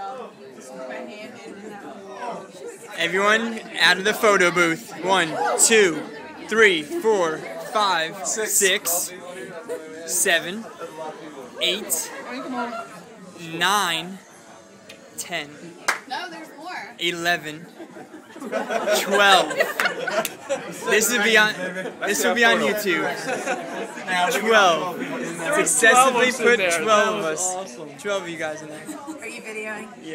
Everyone out of the photo booth. 1, 2, 3, 4, 5, 6, 7, 8, 9, 10, No, there's more. 11, 12. This will be on YouTube. 12. Successfully put 12 of us. 12 of you guys in there. Are you videoing?